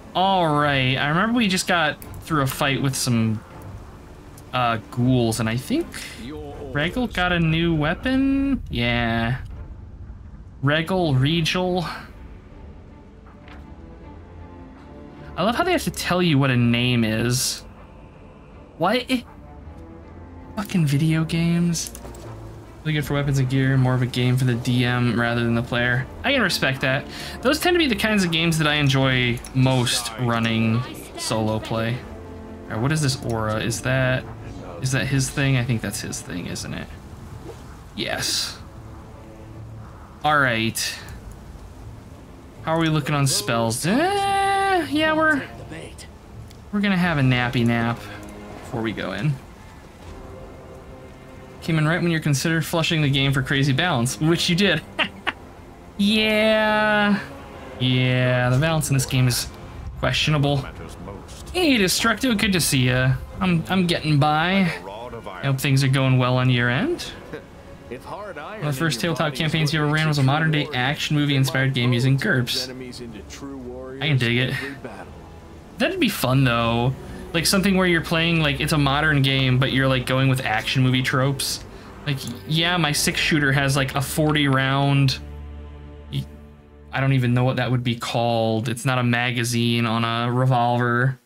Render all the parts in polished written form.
Alright, I remember we just got through a fight with some ghouls, and I think Regal got a new weapon? Yeah. Regel. I love how they have to tell you what a name is. What? Fucking video games. Really good for weapons and gear, more of a game for the DM rather than the player. I can respect that. Those tend to be the kinds of games that I enjoy most running solo play. Alright, what is this aura? Is that his thing? I think that's his thing, isn't it? Yes. Alright. How are we looking on spells? Yeah, we're gonna have a nappy nap before we go in. Came in right when you're considered flushing the game for crazy balance, which you did. Yeah, the balance in this game is questionable. Hey, Destructo, good to see ya. I'm getting by. I hope things are going well on your end. One of the first tabletop campaigns you ever ran was a modern-day action movie-inspired game using GURPS. I can dig it. That'd be fun, though. Like, something where you're playing, like, it's a modern game, but you're, like, going with action movie tropes. Like, yeah, my 6-shooter has, like, a 40-round... I don't even know what that would be called. It's not a magazine on a revolver.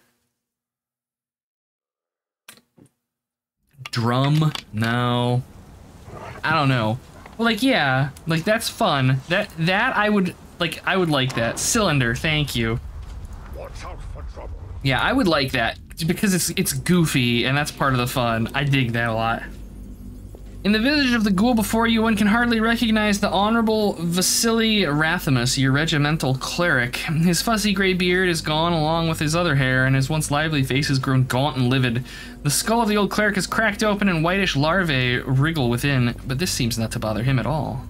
Drum? No. I don't know. Well, like, yeah, like, that's fun. That I would like that. Cylinder, thank you. Watch out for trouble. Yeah, I would like that because it's goofy and that's part of the fun. I dig that a lot. In the village of the ghoul before you, one can hardly recognize the Honorable Vasily Rathamus, your regimental cleric. His fuzzy gray beard is gone along with his other hair, and his once lively face has grown gaunt and livid. The skull of the old cleric is cracked open and whitish larvae wriggle within, but this seems not to bother him at all.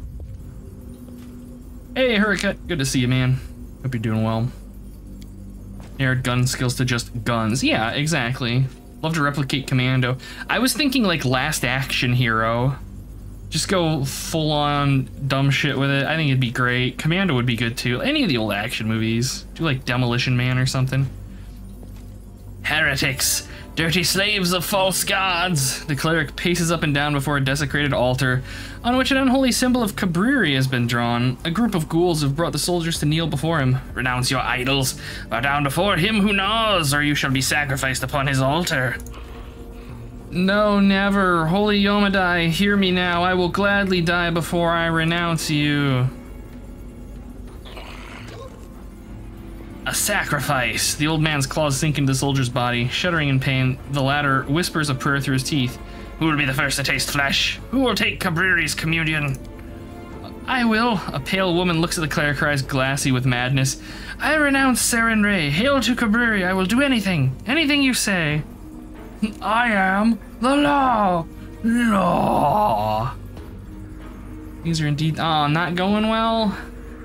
Hey, Hurricane, good to see you, man. Hope you're doing well. Narrowed gun skills to just guns. Yeah, exactly. Love to replicate Commando. I was thinking like Last Action Hero. Just go full on dumb shit with it. I think it'd be great. Commando would be good too. Any of the old action movies. Do like Demolition Man or something. Heretics! Dirty slaves of false gods! The cleric paces up and down before a desecrated altar, on which an unholy symbol of Cabriri has been drawn. A group of ghouls have brought the soldiers to kneel before him. Renounce your idols, bow down before him who gnaws, or you shall be sacrificed upon his altar. No, never. Holy Yomadai, hear me now. I will gladly die before I renounce you. A sacrifice! The old man's claws sink into the soldier's body. Shuddering in pain, the latter whispers a prayer through his teeth. Who will be the first to taste flesh? Who will take Cabriri's communion? I will. A pale woman looks at the cleric, her eyes glassy with madness. I renounce Seren Ray. Hail to Cabriri. I will do anything. Anything you say. I am the law. Law. These are indeed... Oh, not going well.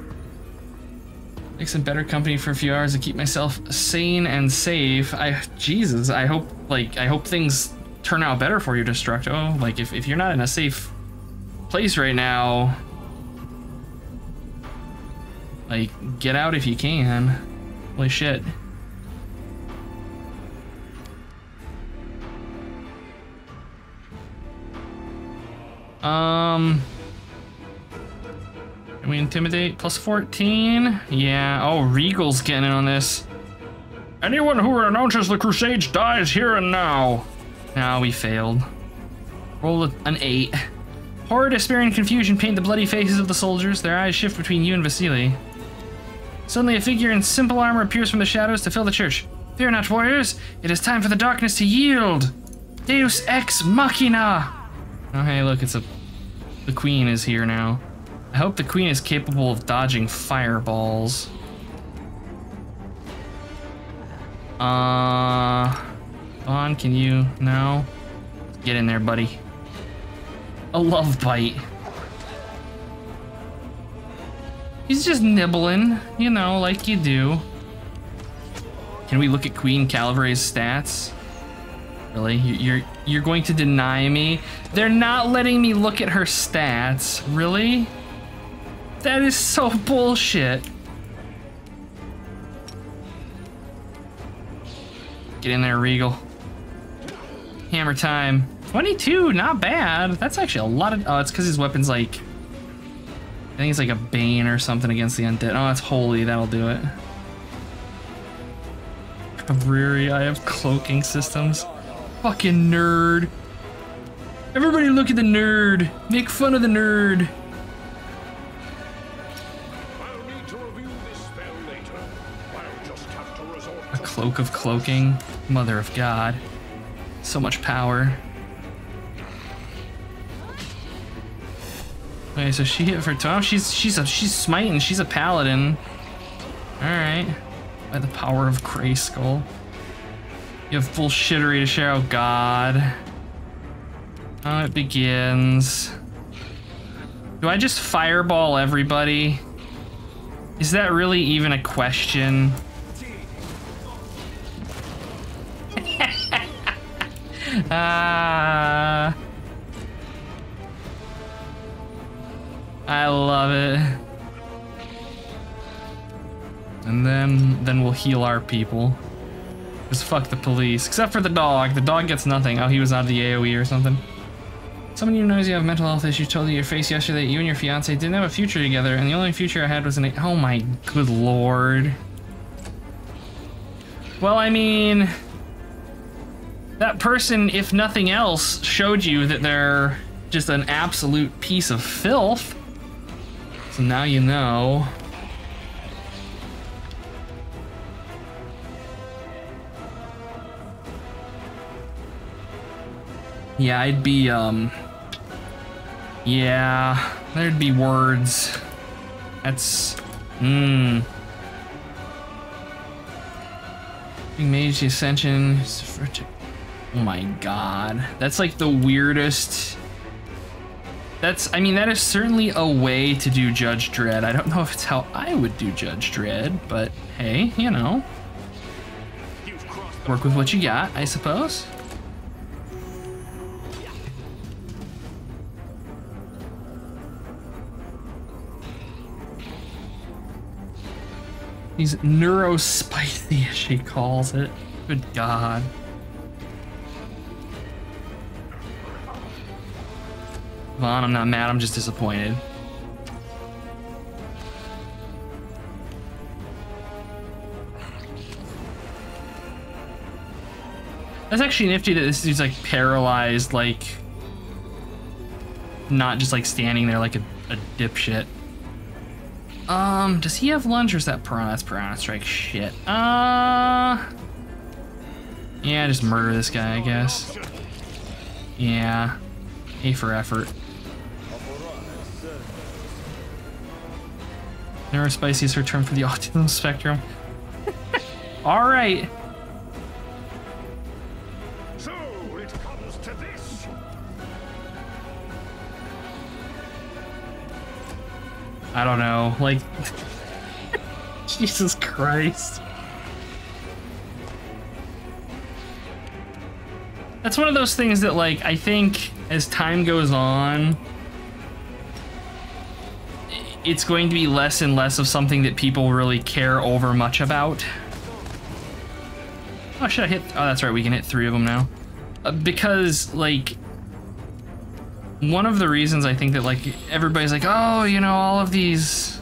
Make some better company for a few hours to keep myself sane and safe. Jesus, I hope things turn out better for you, Destructo. Like, if you're not in a safe place right now, like, get out if you can. Holy shit. Can we intimidate? Plus 14? Yeah. Oh, Regal's getting in on this. Anyone who renounces the crusades dies here and now. No, we failed. Roll an 8. Horror, despair, and confusion paint the bloody faces of the soldiers. Their eyes shift between you and Vasily. Suddenly, a figure in simple armor appears from the shadows to fill the church. Fear not, warriors. It is time for the darkness to yield. Deus ex machina. Oh, hey, look, the queen is here now. I hope the queen is capable of dodging fireballs. Vaughn, can you? No? Get in there, buddy. A love bite. He's just nibbling, you know, like you do. Can we look at Queen Calvary's stats? Really? You're going to deny me? They're not letting me look at her stats. Really? That is so bullshit. Get in there, Regal. Hammer time. 22, not bad. That's actually a lot of... Oh, it's because his weapon's like... I think it's like a Bane or something against the undead. Oh, it's holy. That'll do it. Cabreri, I have cloaking systems. Fucking nerd. Everybody look at the nerd. Make fun of the nerd. I'll need to review this spell later. I'll just have to resort A cloak of cloaking. Mother of God. So much power. Okay, so she hit for 12. She's smiting. She's a paladin. All right. By the power of Grayskull. You have full shittery to share. Oh God. Oh, it begins. Do I just fireball everybody? Is that really even a question? I love it. And then we'll heal our people. Just fuck the police. Except for the dog. The dog gets nothing. Oh, he was out of the AoE or something. Someone you knows you have mental health issues told you your face yesterday that you and your fiance didn't have a future together, and the only future I had was an... Oh my good lord. Well, I mean... That person, if nothing else, showed you that they're just an absolute piece of filth. So now you know. Yeah, I'd be, yeah, there'd be words. That's, Big Mage, the Ascension. Oh my God. That's like the weirdest. That's, I mean, that is certainly a way to do Judge Dredd. I don't know if it's how I would do Judge Dredd, but hey, you know. Work with what you got, I suppose. He's neurospicy, as she calls it. Good God. Vaughn, I'm not mad, I'm just disappointed. That's actually nifty that this dude's like paralyzed, like not just like standing there like a dipshit. Does he have lunge or is that Piranha? That's Piranha Strike. Shit. Yeah, just murder this guy, I guess. Yeah. A for effort. Neurospicy is her term for the autism spectrum. Alright. So it comes to this. I don't know, like... Jesus Christ. That's one of those things that, like, I think as time goes on, it's going to be less and less of something that people really care over much about. Oh, should I hit? Oh, that's right, we can hit 3 of them now. Because, like, one of the reasons I think that, like, everybody's like, oh, you know, all these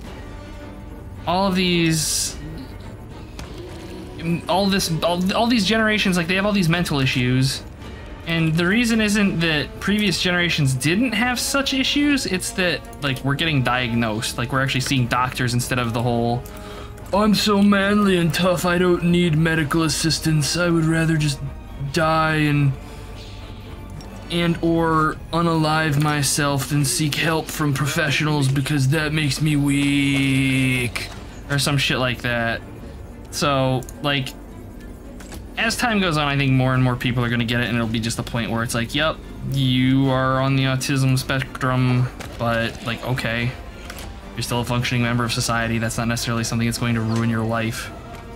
generations, like, they have all these mental issues. And the reason isn't that previous generations didn't have such issues, it's that, like, we're getting diagnosed. Like, we're actually seeing doctors instead of the whole, I'm so manly and tough, I don't need medical assistance, I would rather just die and or unalive myself than seek help from professionals because that makes me weak. Or some shit like that. So, like, as time goes on, I think more and more people are gonna get it, and it'll be just a point where it's like, yep, you are on the autism spectrum, but, like, okay. You're still a functioning member of society. That's not necessarily something that's going to ruin your life.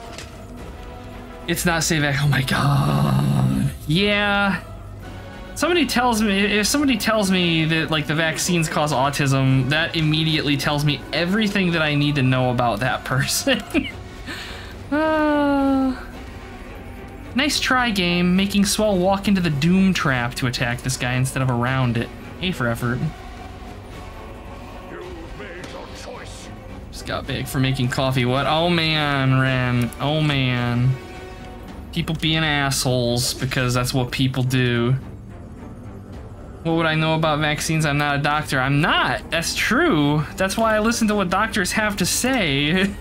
It's not safe. Oh my God. Yeah. Somebody tells me, if somebody tells me that, like, the vaccines cause autism, that immediately tells me everything that I need to know about that person. Nice try, game, making Swell walk into the doom trap to attack this guy instead of around it. A for effort. You made your choice. Just got big for making coffee. What? Oh man, Ren. Oh man. People being assholes because that's what people do. What would I know about vaccines? I'm not a doctor. I'm not. That's true. That's why I listen to what doctors have to say.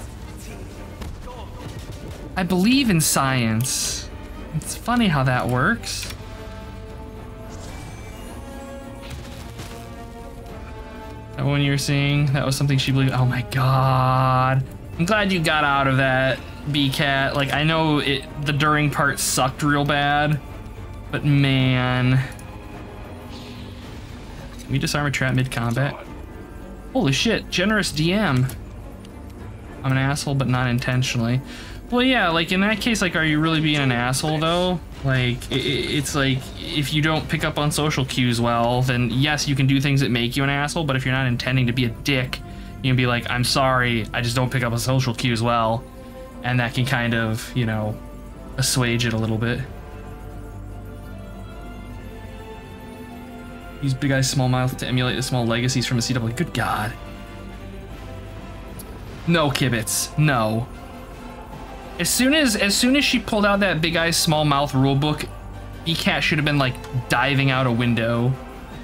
I believe in science. It's funny how that works. That one you were seeing, that was something she believed. Oh my god. I'm glad you got out of that, B-Cat. Like, I know the during part sucked real bad, but man. Can we disarm a trap mid-combat? Holy shit, generous DM. I'm an asshole, but not intentionally. Well, yeah, like in that case, like, are you really being an asshole though? Like, it's like, if you don't pick up on social cues well, then yes, you can do things that make you an asshole, but if you're not intending to be a dick, you can be like, I'm sorry, I just don't pick up on social cues well. And that can kind of, you know, assuage it a little bit. Use Big Eyes Small Mouth to emulate the small legacies from the CW. Good God. No, Kibitz, no. As soon as she pulled out that Big Eyes Small Mouth rulebook, E-Cat should have been like diving out a window.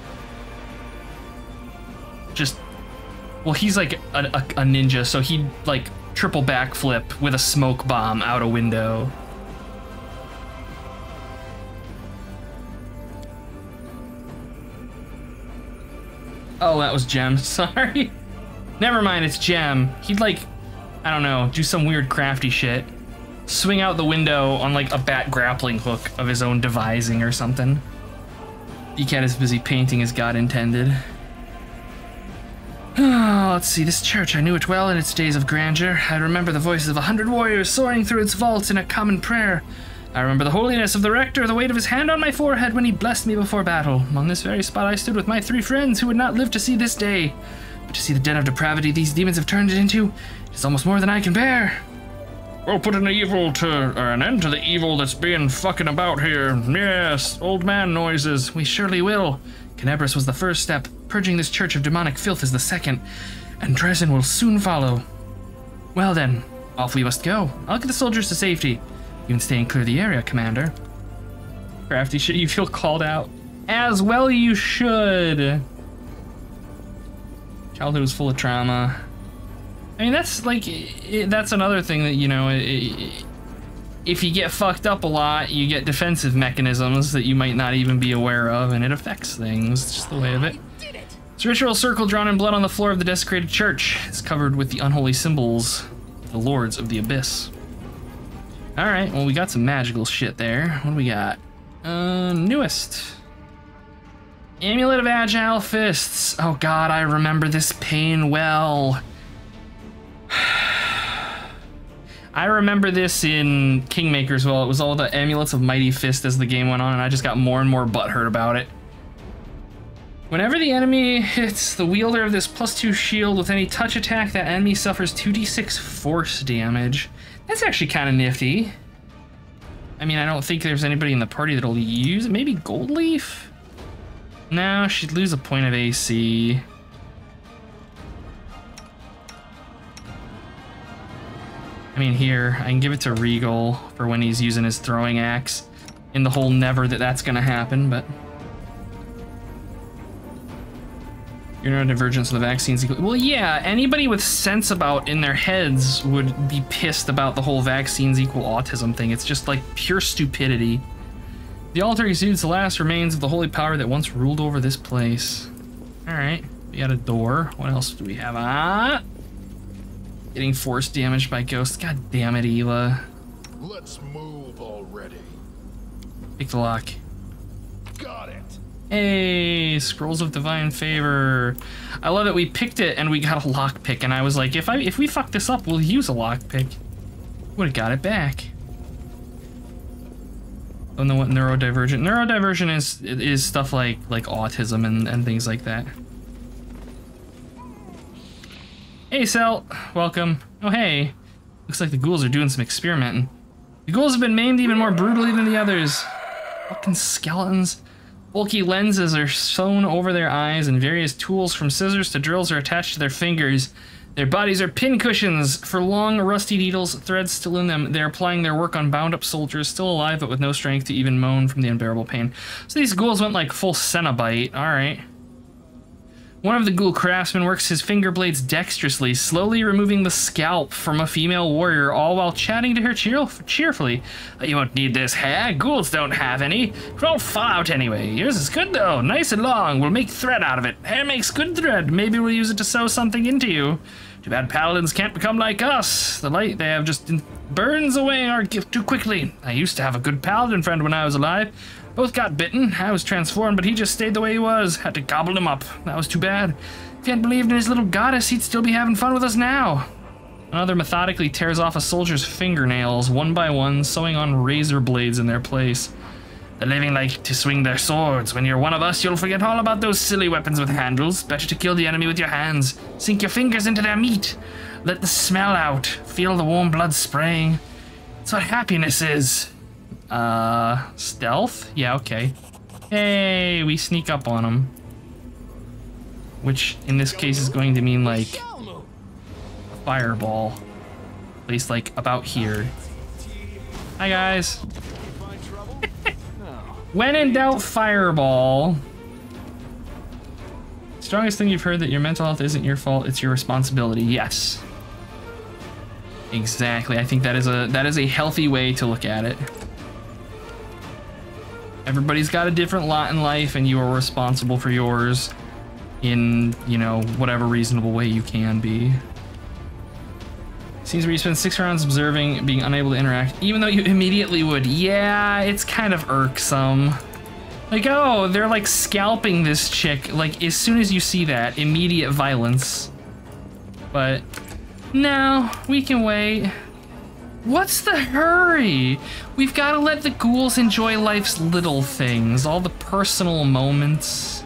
Just, well, he's like a ninja, so he'd like triple backflip with a smoke bomb out a window. Oh, that was Gem. Sorry. Never mind, it's Gem. He'd like, I don't know, do some weird crafty shit. Swing out the window on like a bat grappling hook of his own devising or something. E-Cat is busy painting as God intended. Oh, let's see, this church, I knew it well in its days of grandeur. I remember the voices of 100 warriors soaring through its vaults in a common prayer. I remember the holiness of the rector, the weight of his hand on my forehead when he blessed me before battle. On this very spot I stood with my 3 friends who would not live to see this day. But to see the den of depravity these demons have turned it into is almost more than I can bear. We'll put an end to the evil that's being fucking about here. Yes, old man noises. We surely will. Canebras was the first step. Purging this church of demonic filth is the second. And Drezen will soon follow. Well then, off we must go. I'll get the soldiers to safety. You can stay and clear the area, Commander. Crafty shit, you feel called out. As well you should. Childhood was full of trauma. I mean, that's like, that's another thing that, you know, if you get fucked up a lot, you get defensive mechanisms that you might not even be aware of, and it affects things. It's just the way of it. It's a ritual circle drawn in blood on the floor of the desecrated church. It's covered with the unholy symbols of the Lords of the Abyss. Alright, well, we got some magical shit there. What do we got? Newest. Amulet of Agile Fists. Oh god, I remember this pain well. I remember this in Kingmaker as well. It was all the amulets of Mighty Fist as the game went on, and I just got more and more butthurt about it. Whenever the enemy hits the wielder of this +2 shield with any touch attack, that enemy suffers 2d6 force damage. That's actually kind of nifty. I mean, I don't think there's anybody in the party that'll use it. Maybe Gold Leaf? No, she'd lose a point of AC. I mean, here, I can give it to Regal for when he's using his throwing axe. In the whole never that that's gonna happen, but... Your neurodivergence of the vaccine's equal. Well, yeah, anybody with sense about in their heads would be pissed about the whole vaccines equal autism thing. It's just like pure stupidity. The altar exudes the last remains of the holy power that once ruled over this place. Alright, we got a door. What else do we have? Ah! Getting force damaged by ghosts. God damn it, Ela. Let's move already. Pick the lock. Got it. Hey, Scrolls of Divine Favor. I love that we picked it and we got a lockpick, and I was like, if we fuck this up, we'll use a lockpick. Would have got it back. Don't know what neurodivergent. Neurodivergent is stuff like autism and things like that. Hey, Celt. Welcome. Oh, hey. Looks like the ghouls are doing some experimenting. The ghouls have been maimed even more brutally than the others. Fucking skeletons. Bulky lenses are sewn over their eyes, and various tools from scissors to drills are attached to their fingers. Their bodies are pincushions for long, rusty needles, threads still in them. They are applying their work on bound-up soldiers, still alive but with no strength to even moan from the unbearable pain. So these ghouls went like full Cenobite. Alright. One of the ghoul craftsmen works his finger blades dexterously, slowly removing the scalp from a female warrior, all while chatting to her cheerfully. You won't need this hair. Ghouls don't have any. It won't fall out anyway. Yours is good though. Nice and long. We'll make thread out of it. Hair makes good thread. Maybe we'll use it to sew something into you. Too bad paladins can't become like us. The light they have just burns away our gift too quickly. I used to have a good paladin friend when I was alive. Both got bitten. I was transformed, but he just stayed the way he was. Had to gobble him up. That was too bad. If he hadn't believed in his little goddess, he'd still be having fun with us now. Another methodically tears off a soldier's fingernails, one by one, sewing on razor blades in their place. The living like to swing their swords. When you're one of us, you'll forget all about those silly weapons with handles. Better to kill the enemy with your hands. Sink your fingers into their meat. Let the smell out. Feel the warm blood spraying. That's what happiness is. Stealth? Yeah, okay. Hey, we sneak up on them. Which, in this case, is going to mean, like, a fireball. Placed, like, about here. Hi, guys. When in doubt, fireball. Strongest thing you've heard that your mental health isn't your fault, it's your responsibility. Yes. Exactly. I think that is a healthy way to look at it. Everybody's got a different lot in life, and you are responsible for yours in, you know, whatever reasonable way you can be. Scenes where you spend 6 rounds observing, being unable to interact, even though you immediately would. Yeah, it's kind of irksome. Like, oh, they're like scalping this chick. Like, as soon as you see that, immediate violence. But no, we can wait. What's the hurry? We've got to let the ghouls enjoy life's little things, all the personal moments.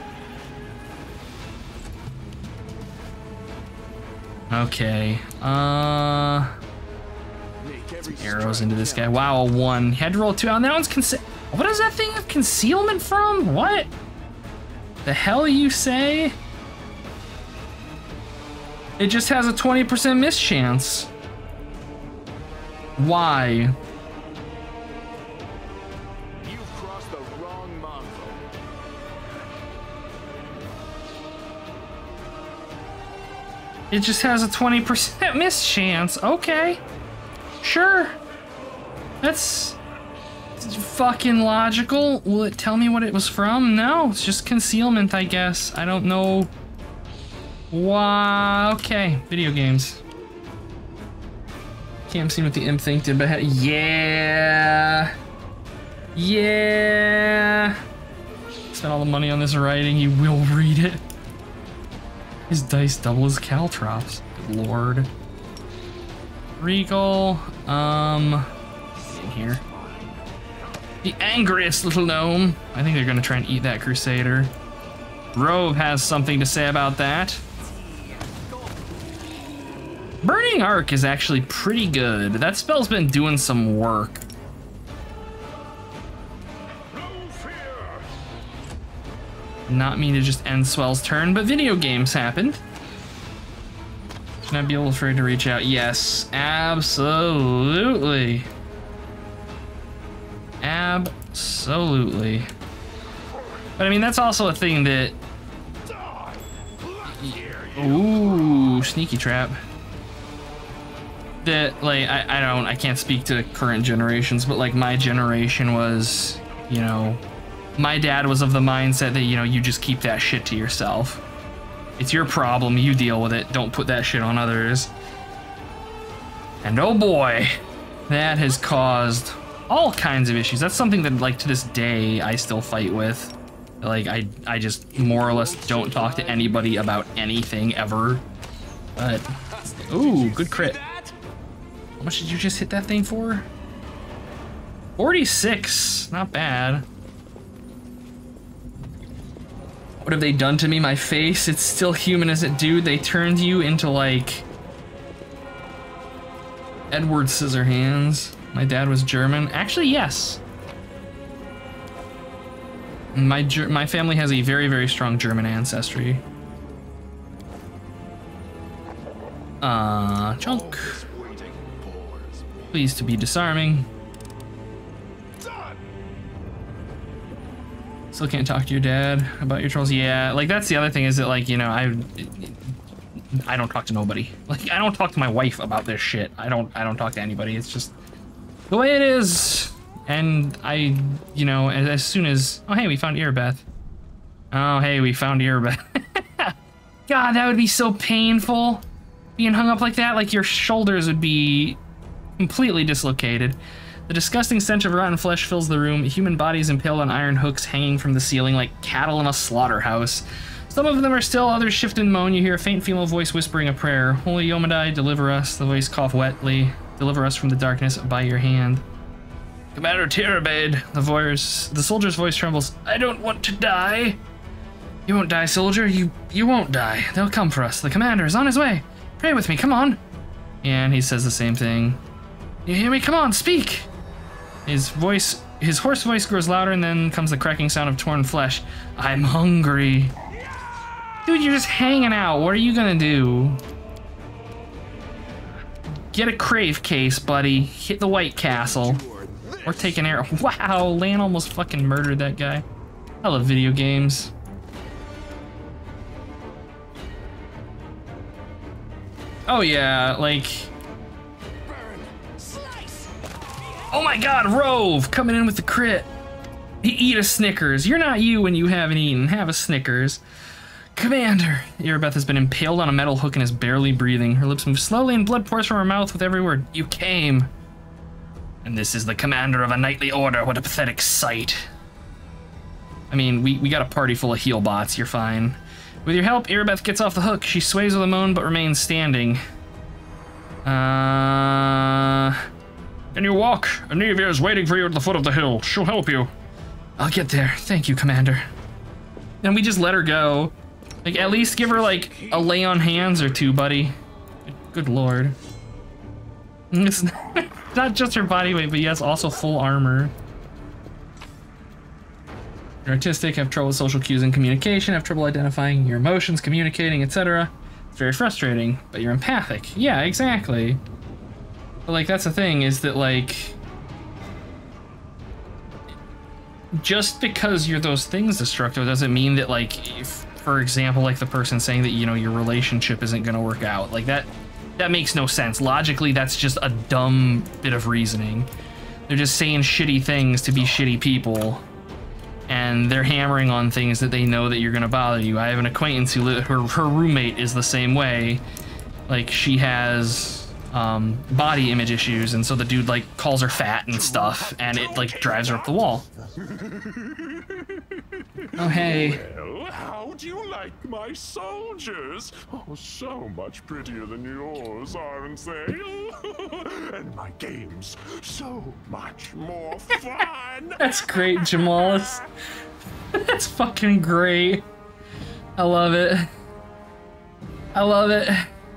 Okay, some arrows into this guy. Wow, a 1. He had to roll 2. And that one's what is that thing of concealment from? What? The hell you say? It just has a 20% miss chance. Why? You've crossed the wrong mongrel. It just has a 20% miss chance. Okay. Sure. That's fucking logical. Will it tell me what it was from? No, it's just concealment, I guess. I don't know why. Okay, video games. Can't see what the imp thing did, but yeah. Yeah. Spent all the money on this writing, you will read it. His dice double his caltrops. Good lord. Regal, in here. The angriest little gnome. I think they're gonna try and eat that crusader. Rove has something to say about that. Burning Arc is actually pretty good. That spell's been doing some work. Not mean to just end Swell's turn, but video games happened. Should I be able to reach out? Yes, absolutely. Absolutely. But I mean, that's also a thing that... Ooh, sneaky trap. That, like, I can't speak to current generations, but like my generation was, you know, my dad was of the mindset that, you know, you just keep that shit to yourself. It's your problem, you deal with it, don't put that shit on others. And oh boy, that has caused all kinds of issues. That's something that, like, to this day, I still fight with. Like, I just more or less don't talk to anybody about anything ever. But, ooh, good crit. How much did you just hit that thing for? 46, not bad. What have they done to me? My face, it's still human as it, dude. They turned you into, like, Edward Scissorhands. My dad was German. Actually, yes. My family has a very, very strong German ancestry. Chunk. Pleased to be disarming. Still can't talk to your dad about your trolls. Yeah, like that's the other thing is that like, you know, I don't talk to nobody. Like I don't talk to my wife about this shit. I don't talk to anybody. It's just the way it is. And I, you know, as soon as, oh hey, we found Earbeth. Oh hey, we found Earbeth. God, that would be so painful. Being hung up like that, like your shoulders would be completely dislocated. The disgusting stench of rotten flesh fills the room. Human bodies impaled on iron hooks hanging from the ceiling like cattle in a slaughterhouse. Some of them are still, others shift and moan. You hear a faint female voice whispering a prayer. Holy Yomadai, deliver us. The voice coughed wetly. Deliver us from the darkness by your hand. Commander Tirabade, the soldier's voice trembles. I don't want to die. You won't die, soldier. You won't die. They'll come for us. The commander is on his way. Pray with me, come on. And he says the same thing. You hear me? Come on, speak. His hoarse voice grows louder, and then comes the cracking sound of torn flesh. I'm hungry. Dude, you're just hanging out. What are you gonna do? Get a crave case, buddy. Hit the White Castle. Or take an arrow. Wow, Lan almost fucking murdered that guy. I love video games. Oh yeah, like... Oh my god, Rove! Coming in with the crit. Eat a Snickers. You're not you when you haven't eaten. Have a Snickers. Commander! Earbeth has been impaled on a metal hook and is barely breathing. Her lips move slowly and blood pours from her mouth with every word. You came. And this is the commander of a knightly order. What a pathetic sight. I mean, we got a party full of heal bots. You're fine. With your help, Earbeth gets off the hook. She sways with a moan but remains standing. Can you walk? Anivia is waiting for you at the foot of the hill. She'll help you. I'll get there. Thank you, Commander. And we just let her go. Like, at least give her, like, a lay on hands or two, buddy. Good lord. It's not just her body weight, but yes, also full armor. You're artistic, have trouble with social cues and communication, have trouble identifying your emotions, communicating, etc. It's very frustrating, but you're empathic. Yeah, exactly. But like, that's the thing, is that like, just because you're those things, Destructo, doesn't mean that like, if, for example, like the person saying that, you know, your relationship isn't gonna work out. Like that makes no sense. Logically, that's just a dumb bit of reasoning. They're just saying shitty things to be shitty people. And they're hammering on things that they know that you're gonna bother you. I have an acquaintance who her roommate is the same way. Like she has body image issues, and so the dude like calls her fat and stuff, and it like drives her up the wall. Oh hey. Well, how do you like my soldiers? Oh, so much prettier than yours, aren't they? And my games, so much more fun. That's great, Jamalis. That's fucking great. I love it. I love it.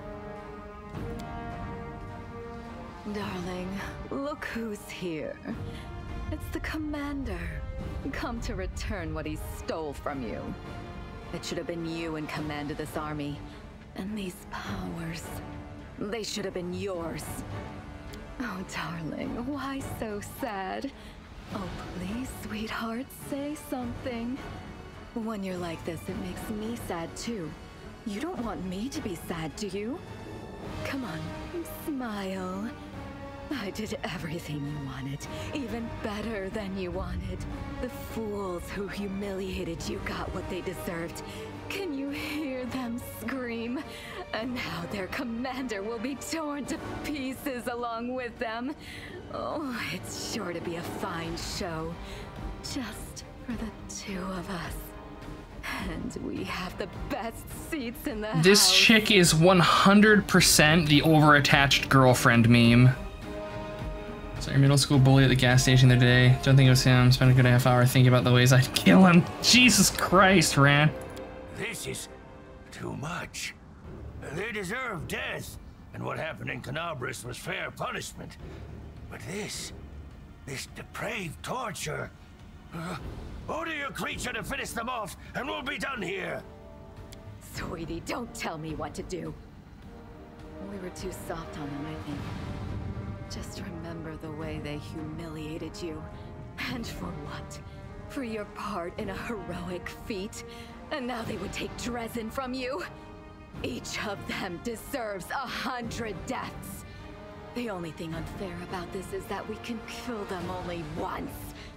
Darling, look who's here. It's the commander. Come to return what he stole from you. It should have been you in command of this army. And these powers, they should have been yours. Oh, darling, why so sad? Oh, please, sweetheart, say something. When you're like this, it makes me sad too. You don't want me to be sad, do you? Come on, smile. I did everything you wanted, even better than you wanted. The fools who humiliated you got what they deserved. Can you hear them scream? And now their commander will be torn to pieces along with them. Oh, it's sure to be a fine show. Just for the two of us. And we have the best seats in the house. This chick is 100% the overattached girlfriend meme. So your middle school bully at the gas station the other day. Don't think it was him. Spent a good half hour thinking about the ways I'd kill him. Jesus Christ, Ran. This is too much. They deserve death, and what happened in Canabris was fair punishment. But this depraved torture. Order your creature to finish them off, and we'll be done here. Sweetie, don't tell me what to do. We were too soft on them, I think. Just remember the way they humiliated you. And for what? For your part in a heroic feat? And now they would take Drezen from you? Each of them deserves 100 deaths. The only thing unfair about this is that we can kill them only once.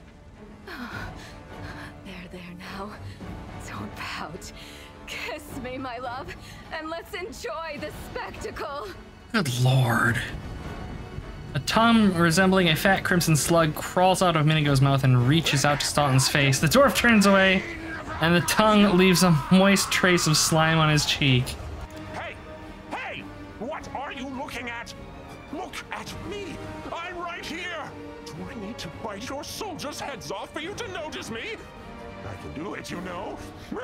There now. Don't pout. Kiss me, my love, and let's enjoy the spectacle. Good lord. A tongue resembling a fat crimson slug crawls out of Minigo's mouth and reaches out to Staunton's face. The dwarf turns away, and the tongue leaves a moist trace of slime on his cheek. Hey! Hey! What are you looking at? Look at me! I'm right here! Do I need to bite your soldiers' heads off for you to notice me? I can do it, you know.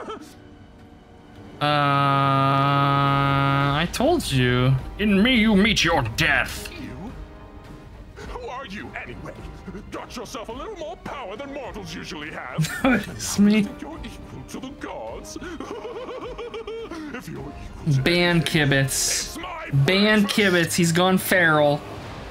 I told you. In me you meet your death. You? Who are you, anyway? Got yourself a little more power than mortals usually have. It's me. Think you're equal to the gods? If you're equal to Ban anything, Kibitz. it's my Ban breakfast. Kibitz. He's gone feral.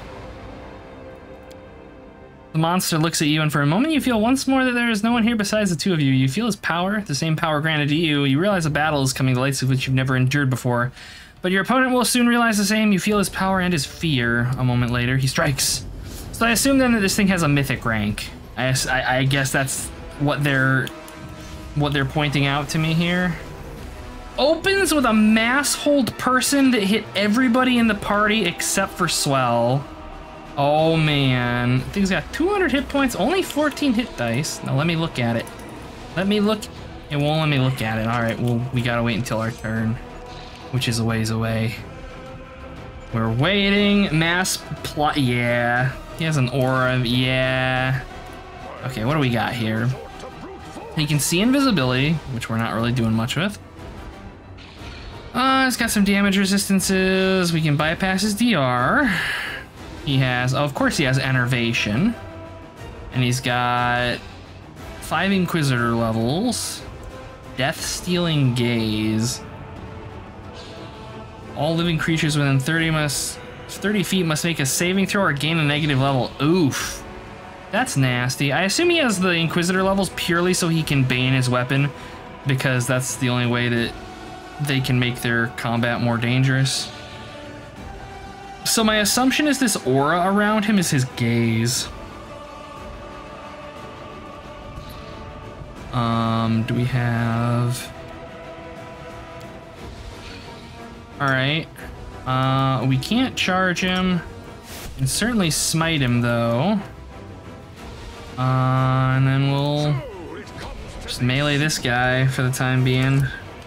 The monster looks at you, and for a moment you feel once more that there is no one here besides the two of you. You feel his power, the same power granted to you. You realize a battle is coming, the likes of which you've never endured before. But your opponent will soon realize the same. You feel his power and his fear. A moment later, he strikes. So I assume then that this thing has a mythic rank. I guess that's what they're pointing out to me here. Opens with a mass hold person that hit everybody in the party except for Swell. Oh man, thing's got 200 hit points, only 14 hit dice. Now let me look at it. Let me look. It won't let me look at it. All right, well, we gotta wait until our turn, which is a ways away. We're waiting. Mass plot. Yeah, he has an aura. Yeah. Okay, what do we got here? He can see invisibility, which we're not really doing much with. It's got some damage resistances. We can bypass his DR. He has, oh, of course he has Enervation. And he's got 5 Inquisitor levels. Death-stealing Gaze. All living creatures within 30 feet must make a saving throw or gain a negative level. Oof. That's nasty. I assume he has the Inquisitor levels purely so he can Bane his weapon, because that's the only way that they can make their combat more dangerous. So my assumption is this aura around him is his gaze. Do we have... Alright. We can't charge him. We can certainly smite him though. And then we'll just melee this guy for the time being.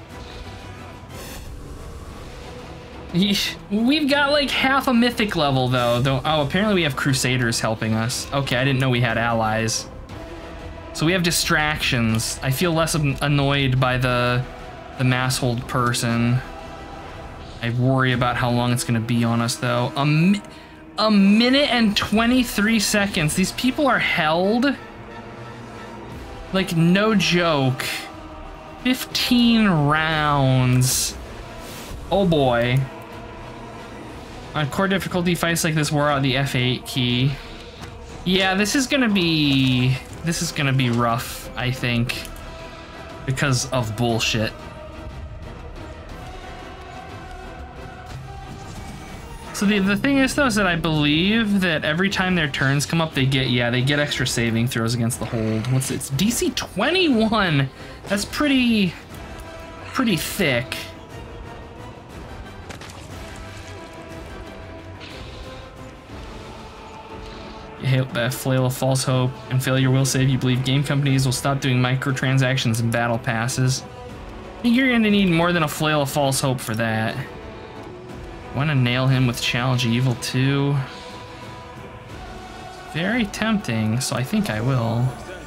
We've got like half a mythic level though. Oh, apparently we have crusaders helping us. Okay, I didn't know we had allies. So we have distractions. I feel less annoyed by the mass hold person. I worry about how long it's gonna be on us though. A minute and 23 seconds. These people are held. Like, no joke. 15 rounds. Oh boy. On core difficulty, fights like this wore out the F8 key. Yeah, this is gonna be rough, I think, because of bullshit. So the thing is though, is that I believe that every time their turns come up, they get extra saving throws against the hold. It's DC 21. That's pretty thick. Flail of false hope and failure will save. You believe game companies will stop doing microtransactions and battle passes. I think you're gonna need more than a flail of false hope for that. Want to nail him with challenge evil too. Very tempting, so I think I will.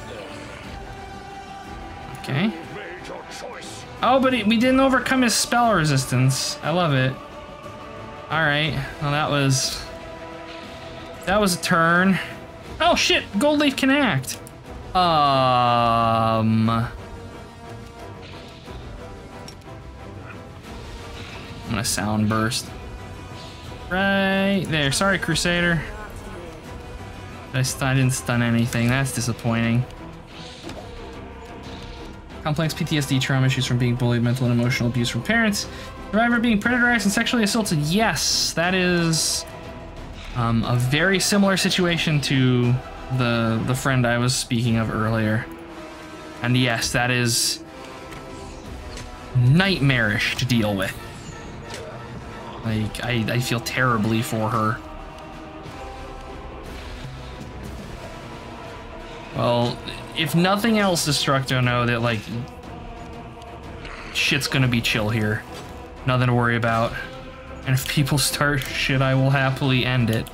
Okay. Oh, but we didn't overcome his spell resistance. I love it. All right. Well, that was That was a turn. Oh shit, Gold Leaf can act. I'm gonna sound burst. Right there. Sorry, Crusader. I didn't stun anything. That's disappointing. Complex PTSD trauma issues from being bullied, mental and emotional abuse from parents. Survivor being predarized and sexually assaulted. Yes, that is a very similar situation to the friend I was speaking of earlier. And yes, that is nightmarish to deal with. Like, I feel terribly for her. Well, if nothing else, Destructo, know that, like, shit's gonna be chill here. Nothing to worry about. And if people start shit, I will happily end it.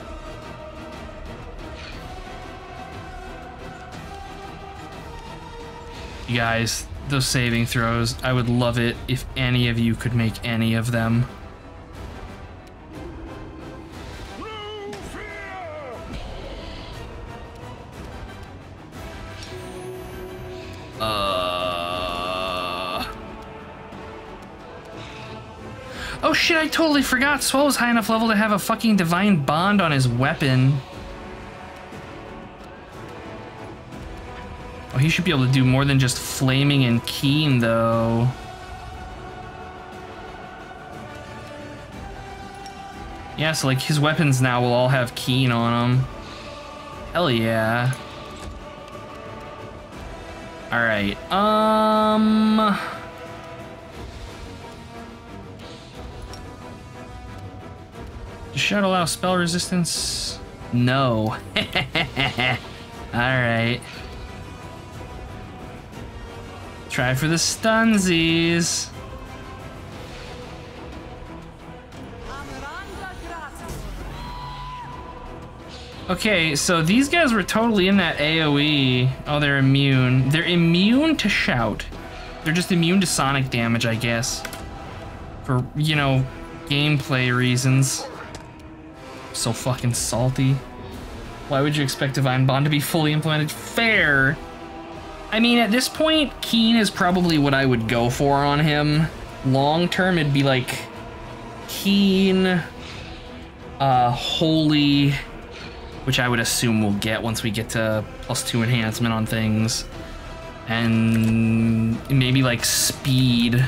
You guys, those saving throws, I would love it if any of you could make any of them. Oh shit, I totally forgot. Swell was high enough level to have a fucking divine bond on his weapon. Oh, he should be able to do more than just flaming and keen, though. Yeah, so like his weapons now will all have keen on them. Hell yeah. Alright, does Shout allow spell resistance? No. Alright. Try for the stunsies. Okay, so these guys were totally in that AoE. Oh, they're immune. They're immune to Shout. They're just immune to sonic damage, I guess. For, you know, gameplay reasons. So fucking salty. Why would you expect Divine Bond to be fully implemented? Fair. I mean, at this point, Keen is probably what I would go for on him. Long term, it'd be like Keen, Holy, which I would assume we'll get once we get to +2 enhancement on things. And maybe like Speed.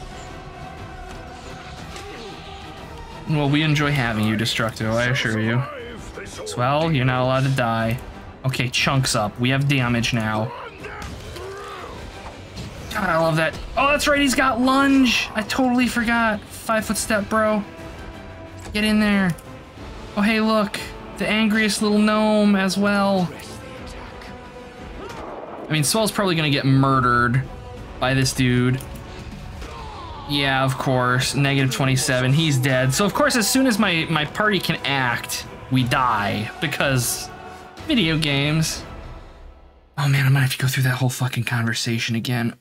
Well, we enjoy having you, Destructo, I assure you. Swell, you're not allowed to die. Okay, chunks up. We have damage now. God, I love that. Oh, that's right, he's got lunge. I totally forgot. 5-foot step, bro. Get in there. Oh, hey, look. The angriest little gnome as well. I mean, Swell's probably gonna get murdered by this dude. Yeah, of course. -27. He's dead. So, of course, as soon as my party can act, we die. Because video games. Oh, man, I'm gonna have to go through that whole fucking conversation again.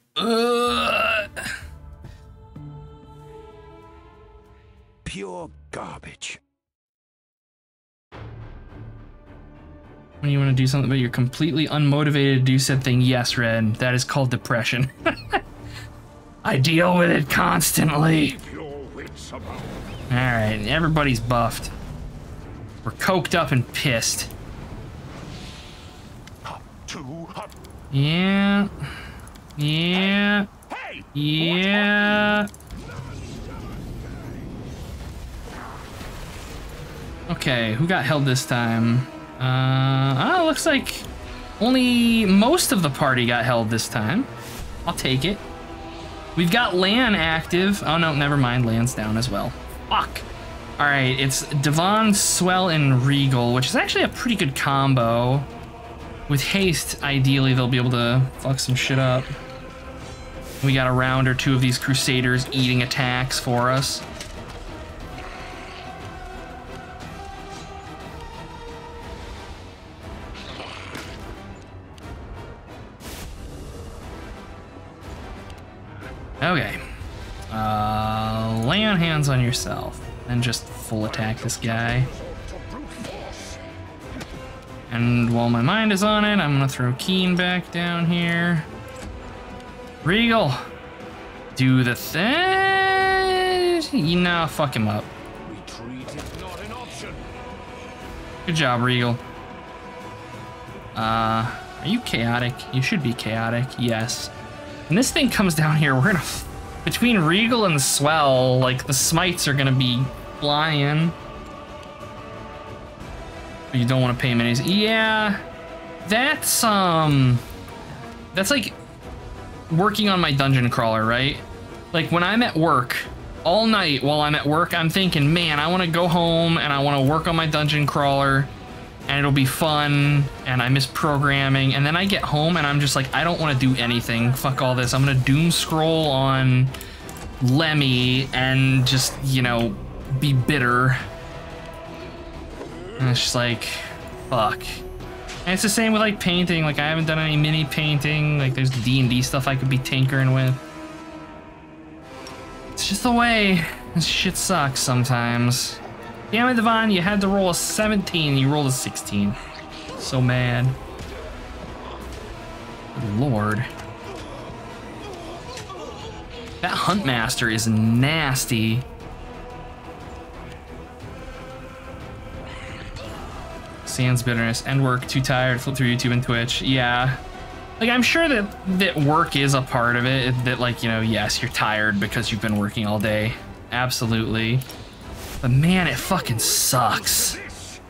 Pure garbage. When you want to do something, but you're completely unmotivated to do said thing, yes, Red. That is called depression. I deal with it constantly. Alright, everybody's buffed. We're coked up and pissed. Yeah. Yeah. Yeah. Okay, who got held this time? Looks like only most of the party got held this time. I'll take it. We've got Lan active. Oh no, never mind, Lan's down as well. Fuck. Alright, it's Devon, Swell, and Regal, which is actually a pretty good combo. With haste, ideally, they'll be able to fuck some shit up. We got a round or two of these Crusaders eating attacks for us. Okay. Lay on hands on yourself and just full attack this guy. And while my mind is on it, I'm gonna throw Keen back down here. Regal, do the thing. Nah, fuck him up. Retreat is not an option. Good job, Regal. Are you chaotic? You should be chaotic, yes. When this thing comes down here, we're gonna, between Regal and Swell, like the smites are gonna be flying. But you don't want to pay minis. Yeah, that's like working on my dungeon crawler, right? Like when I'm at work, all night while I'm at work, I'm thinking, man, I want to go home and I want to work on my dungeon crawler and it'll be fun and I miss programming. And then I get home and I'm just like, I don't want to do anything. Fuck all this. I'm going to doom scroll on Lemmy and just, you know, be bitter. And it's just like, fuck. And it's the same with like painting. Like I haven't done any mini painting. Like there's D&D stuff I could be tinkering with. It's just the way this shit sucks sometimes. Damn it, Devon, you had to roll a 17. You rolled a 16. So mad. Good Lord. That Huntmaster is nasty. Sans bitterness, end work, too tired, flip through YouTube and Twitch. Yeah. Like, I'm sure that work is a part of it. That, like, you know, yes, you're tired because you've been working all day. Absolutely. But man, it fucking sucks.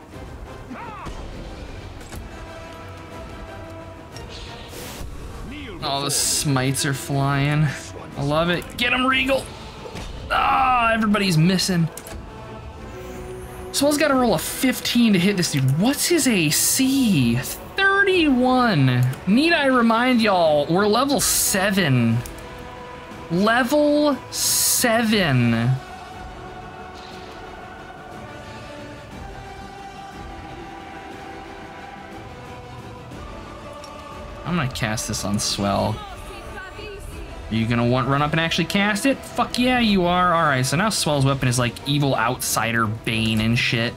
Oh, the smites are flying. I love it. Get him, Regal! Ah, everybody's missing. Swell's gotta roll a 15 to hit this dude. What's his AC? 31. Need I remind y'all, we're level 7. Level 7. I'm gonna cast this on Swell. Are you gonna run up and actually cast it? Fuck yeah, you are. All right, so now Swell's weapon is like evil outsider Bane and shit.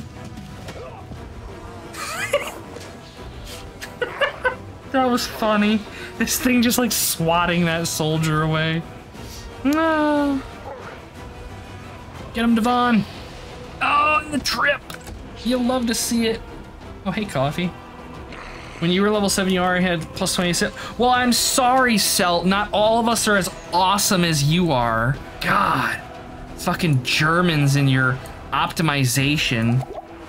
That was funny. This thing just like swatting that soldier away. No. Get him, Devon. Oh, the trip. You'll love to see it. Oh, hey, Coffee. When you were level 7, you already had plus 26. Well, I'm sorry, Celt. Not all of us are as awesome as you are. God. Fucking Germans in your optimization.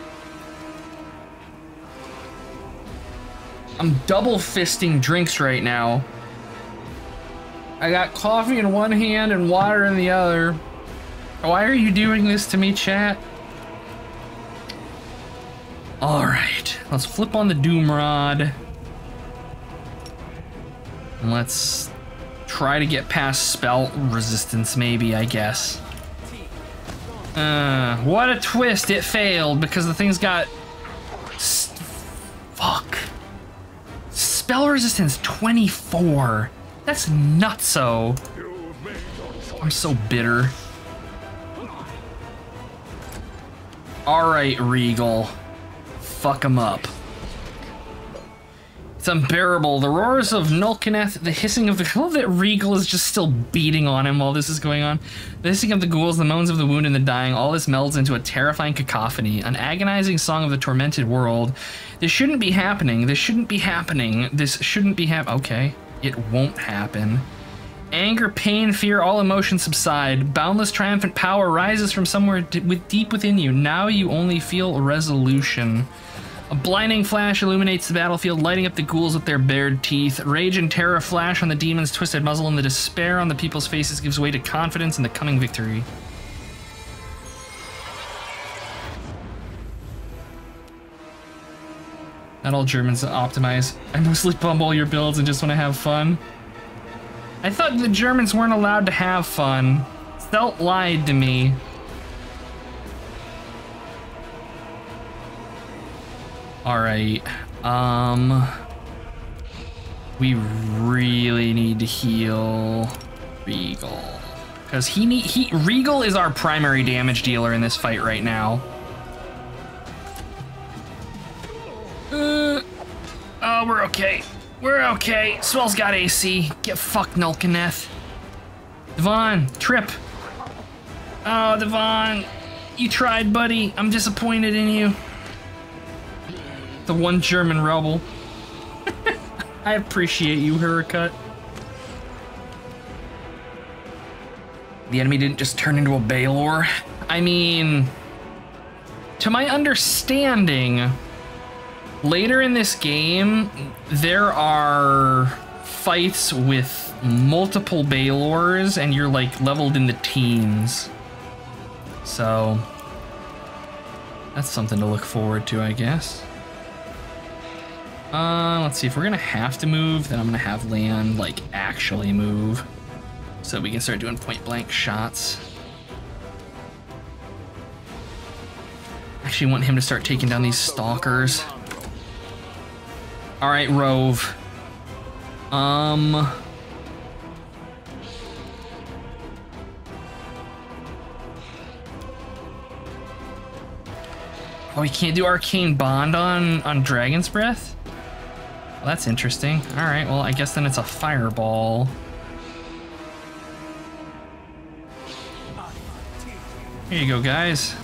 I'm double fisting drinks right now. I got coffee in one hand and water in the other. Why are you doing this to me, chat? All right, let's flip on the Doom Rod. And let's try to get past spell resistance, maybe, I guess. What a twist, it failed because the thing's got... Fuck. Spell resistance 24. That's nutso. I'm so bitter. All right, Regal. Fuck him up. It's unbearable. The roars of Nulkineth, the hissing of the... I love that Regal is just still beating on him while this is going on. The hissing of the ghouls, the moans of the wounded and the dying, all this melds into a terrifying cacophony, an agonizing song of the tormented world. This shouldn't be happening. This shouldn't be happening. This shouldn't be Okay, it won't happen. Anger, pain, fear, all emotions subside. Boundless triumphant power rises from somewhere deep within you. Now you only feel resolution. A blinding flash illuminates the battlefield, lighting up the ghouls with their bared teeth. Rage and terror flash on the demon's twisted muzzle, and the despair on the people's faces gives way to confidence in the coming victory. Not all Germans optimize. I mostly bump all your builds and just want to have fun. I thought the Germans weren't allowed to have fun. Celt lied to me. Alright, we really need to heal Regal. Because Regal is our primary damage dealer in this fight right now. Oh, we're okay. We're okay. Swell's got AC. Get fucked, Nulkaneth. Devon, trip. Oh, Devon. You tried, buddy. I'm disappointed in you. The one German rebel. I appreciate you, Huracut. The enemy didn't just turn into a Baylor. I mean, to my understanding, later in this game, there are fights with multiple Baylors and you're like leveled in the teens. So that's something to look forward to, I guess. Let's see, if we're gonna have to move, then I'm gonna have land like actually move so we can start doing point blank shots. Actually want him to start taking down these stalkers. All right, Rove. Oh, he can't do Arcane Bond on Dragon's Breath? Well, that's interesting. All right, well, I guess then it's a fireball. Here you go, guys.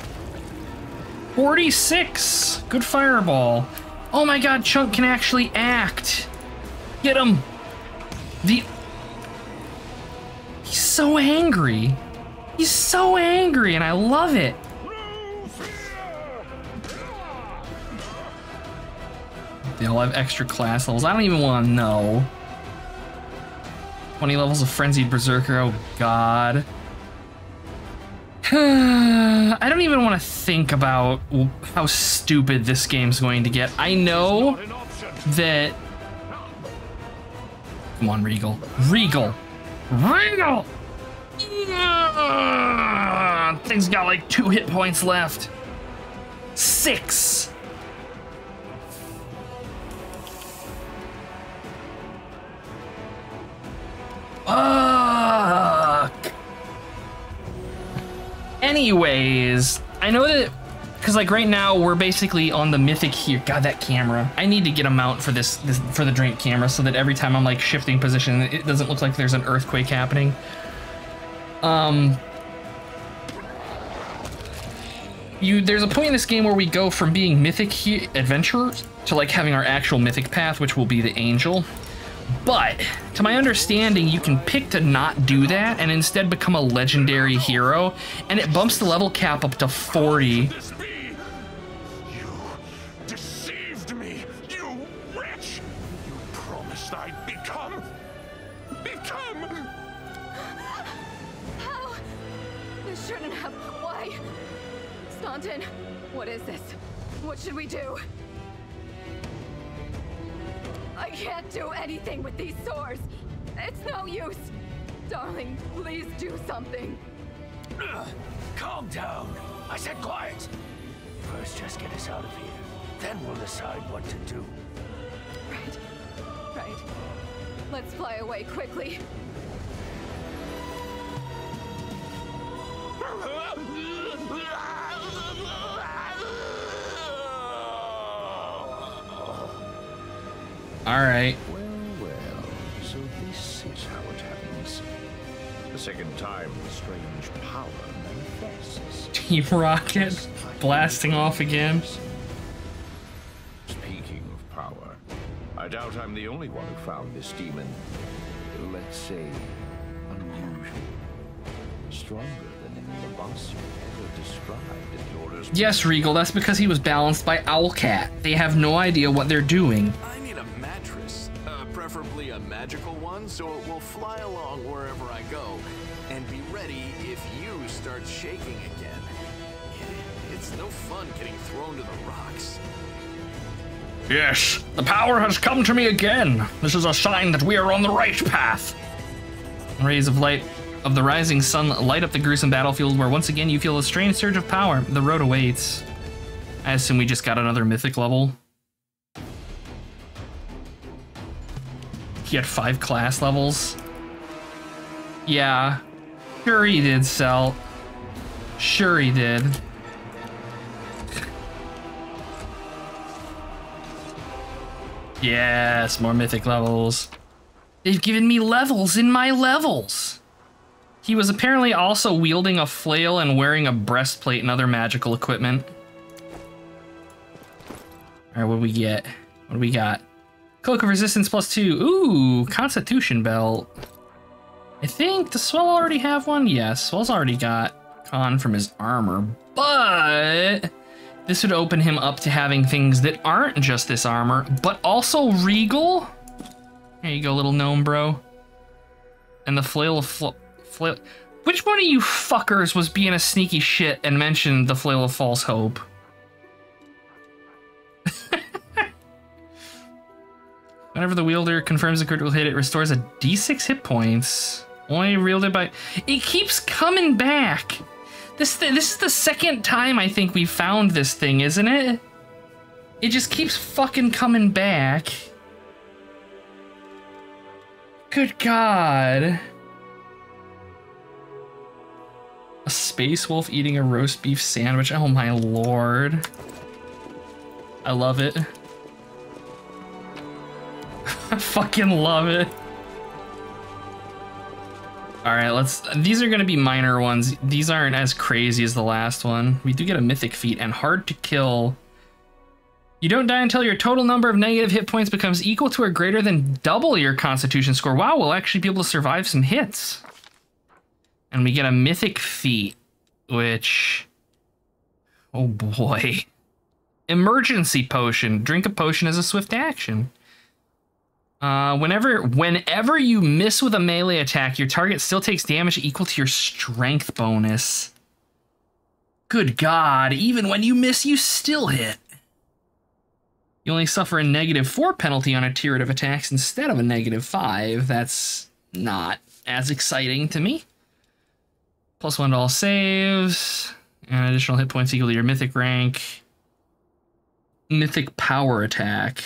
46! Good fireball. Oh my god, Chunk can actually act. Get him. He's so angry. He's so angry, and I love it. They all have extra class levels. I don't even want to know. 20 levels of Frenzied Berserker. Oh, God. I don't even want to think about how stupid this game's going to get. I know that... Come on, Regal. Regal! Regal! Thing's got like 2 hit points left. 6! Fuck. Anyways, I know that because like right now we're basically on the mythic here. God, that camera. I need to get a mount for this for the drink camera so that every time I'm like shifting position, it doesn't look like there's an earthquake happening. There's a point in this game where we go from being mythic adventurers to like having our actual mythic path, which will be the angel. But, to my understanding, you can pick to not do that and instead become a legendary hero, and it bumps the level cap up to 40. You deceived me, you wretch! You promised I'd become... How? This shouldn't have... Why? Staunton, what is this? What should we do? I can't do anything with these swords. It's no use. Darling, please do something. Calm down. I said quiet. First, just get us out of here. Then we'll decide what to do. Right. Let's fly away quickly. All right. Well, so this is how it happens. The second time the strange power manifests. Team Rocket blasting off again. Speaking of power, I doubt I'm the only one who found this demon, let's say, unusual. Stronger than any of the boss you ever described in the orders. Yes, Regal, that's because he was balanced by Owlcat. They have no idea what they're doing. I need a mattress, preferably a magical one, so it will fly along wherever I go, and be ready if you start shaking again. It's no fun getting thrown to the rocks. Yes, the power has come to me again. This is a sign that we are on the right path. Rays of light of the rising sun light up the gruesome battlefield where once again you feel a strange surge of power. The road awaits. I assume we just got another mythic level. He had 5 class levels. Yeah. Sure he did, Celt. Sure he did. Yes, more mythic levels. They've given me levels in my levels. He was apparently also wielding a flail and wearing a breastplate and other magical equipment. All right, what do we get? What do we got? Cloak of Resistance +2. Ooh, Constitution Belt. I think, does Swell already have one? Yes, Swell's already got Con from his armor, but this would open him up to having things that aren't just this armor, but also Regal. There you go, little gnome bro. And the Flail of Flail. Which one of you fuckers was being a sneaky shit and mentioned the Flail of False Hope? Whenever the wielder confirms a critical hit, it restores a d6 hit points. Only wielded by... It keeps coming back. This is the second time I think we found this thing, isn't it? It just keeps fucking coming back. Good God. A space wolf eating a roast beef sandwich. Oh my lord. I love it. I fucking love it. All right, these are gonna be minor ones. These aren't as crazy as the last one. We do get a mythic feat and hard to kill. You don't die until your total number of negative hit points becomes equal to or greater than double your constitution score. Wow, we'll actually be able to survive some hits. And we get a mythic feat, which, oh boy. Emergency potion, drink a potion as a swift action. Whenever you miss with a melee attack, your target still takes damage equal to your strength bonus. Good God, even when you miss, you still hit. You only suffer a -4 penalty on iterative attacks instead of a -5. That's not as exciting to me. +1 to all saves, and additional hit points equal to your mythic rank. Mythic power attack.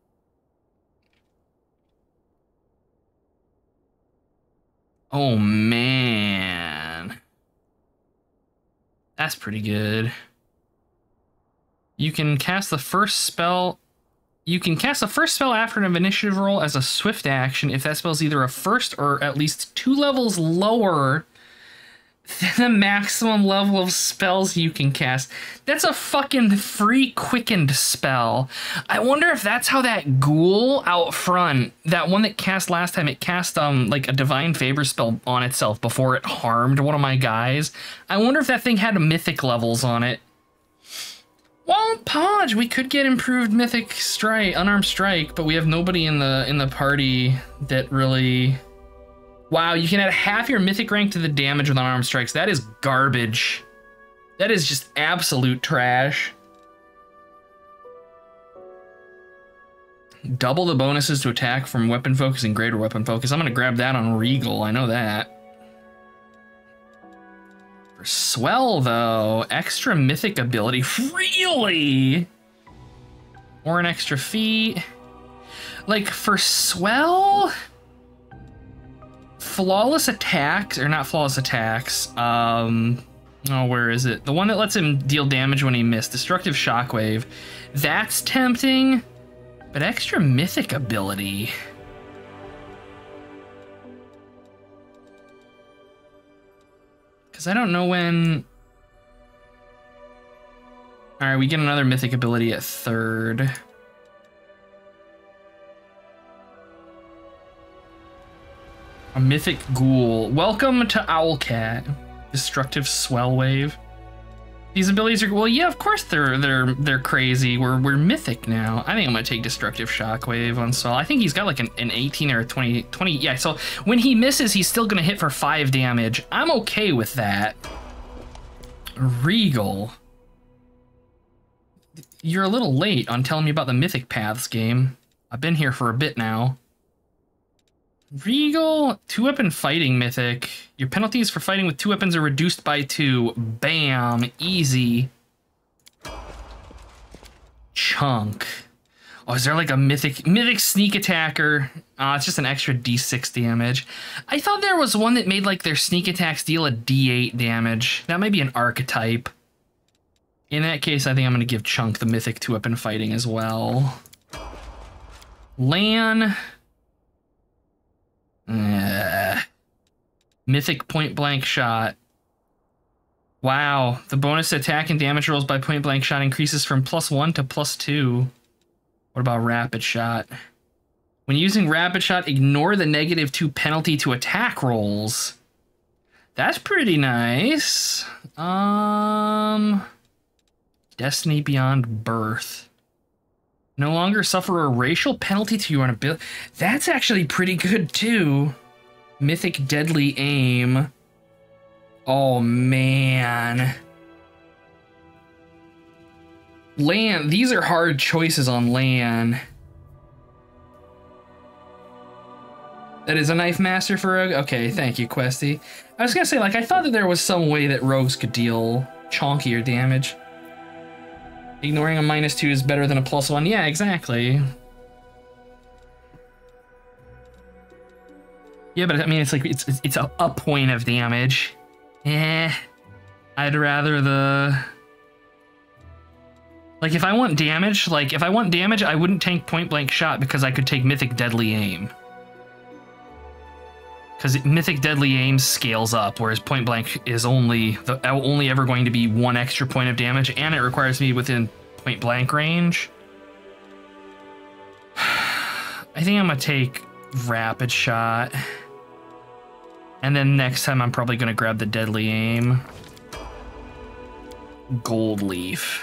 Oh man, that's pretty good. You can cast the first spell. You can cast the first spell after an initiative roll as a swift action if that spell is either a first or at least 2 levels lower than the maximum level of spells you can cast. That's a fucking free quickened spell. I wonder if that's how that ghoul out front, that one that cast last time, it cast like a divine favor spell on itself before it harmed one of my guys. I wonder if that thing had mythic levels on it. Well, Podge, we could get improved mythic strike, unarmed strike, but we have nobody in the party that really... Wow, you can add half your mythic rank to the damage with unarmed strikes. That is garbage. That is just absolute trash. Double the bonuses to attack from weapon focus and greater weapon focus. I'm gonna grab that on Regal, I know that. For Swell, though, extra mythic ability. Really? Or an extra feat. Like, for Swell... Flawless attacks, or not flawless attacks, oh, where is it? The one that lets him deal damage when he missed, Destructive Shockwave. That's tempting, but extra mythic ability. Because I don't know when... Alright, we get another mythic ability at 3rd. A mythic ghoul. Welcome to Owlcat. Destructive Swell Wave. These abilities are, well, yeah, of course they're crazy. We're mythic now. I think I'm gonna take Destructive Shockwave on Swell. I think he's got like an 18 or a 20. Yeah, so when he misses, he's still gonna hit for 5 damage. I'm okay with that. Regal. You're a little late on telling me about the Mythic Paths game. I've been here for a bit now. Regal, 2-weapon fighting mythic. Your penalties for fighting with 2 weapons are reduced by 2. Bam, easy. Chunk. Oh, is there like a mythic sneak attacker? It's just an extra d6 damage. I thought there was one that made like their sneak attacks deal a d8 damage. That might be an archetype. In that case, I think I'm gonna give Chunk the mythic 2-weapon fighting as well. Lan. Mythic point blank shot. Wow, the bonus attack and damage rolls by point blank shot increases from +1 to +2. What about rapid shot? When using rapid shot, ignore the -2 penalty to attack rolls. That's pretty nice. Destiny Beyond Birth. No longer suffer a racial penalty to your ability. That's actually pretty good too. Mythic Deadly Aim. Oh man. Lan, these are hard choices on Lan. That is a Knife Master for Rogue? Okay, thank you, Questy. I was gonna say, like, I thought that there was some way that rogues could deal chonkier damage. Ignoring a -2 is better than a +1. Yeah, exactly. Yeah, but I mean, it's like, it's a point of damage. I'd rather the... Like, if I want damage, I wouldn't take point blank shot because I could take Mythic Deadly Aim. Because Mythic Deadly Aim scales up, whereas point blank is only ever going to be 1 extra point of damage, and it requires me within point blank range. I think I'm gonna take rapid shot, and then next time I'm probably gonna grab the Deadly Aim. Gold Leaf.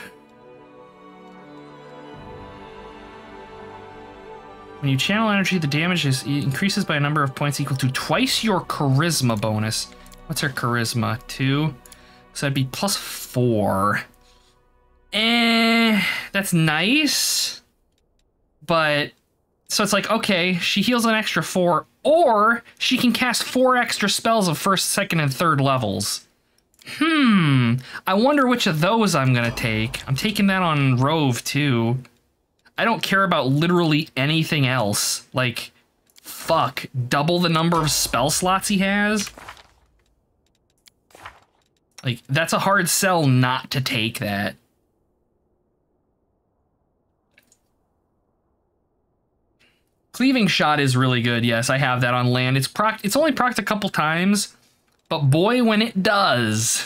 When you channel energy, the damage increases by a number of points equal to twice your charisma bonus. What's her charisma? 2? So that'd be +4. That's nice. But, so it's like, okay, she heals an extra 4, or she can cast 4 extra spells of 1st, 2nd, and 3rd levels. I wonder which of those I'm gonna take. I'm taking that on Rove, too. I don't care about literally anything else. Like, fuck, double the number of spell slots he has? Like, that's a hard sell not to take that. Cleaving Shot is really good, yes, I have that on land. It's only procced a couple times, but boy, when it does,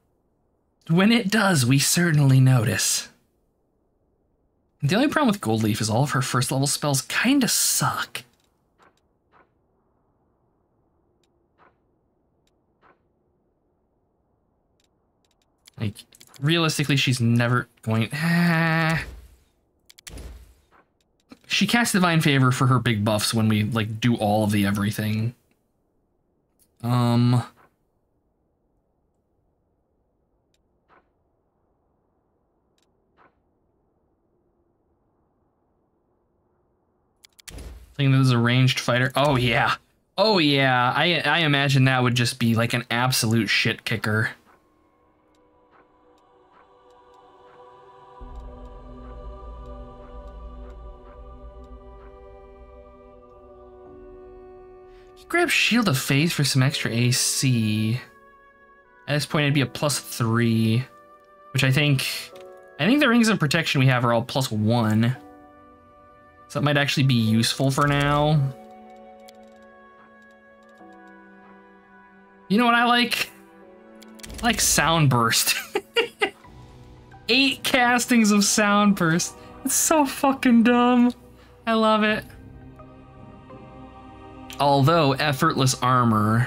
we certainly notice. The only problem with Gold Leaf is all of her 1st level spells kinda suck. Like, realistically, she's never going... She casts Divine Favor for her big buffs when we, like, do all of the everything. I think this is a ranged fighter. Oh, yeah. Oh, yeah. I imagine that would just be like an absolute shit kicker. You grab Shield of Faith for some extra AC. At this point, it'd be a +3, which I think the Rings of Protection we have are all +1. So that might actually be useful for now. You know what I like? I like Sound Burst. 8 castings of Sound Burst. It's so fucking dumb. I love it. Although, Effortless Armor.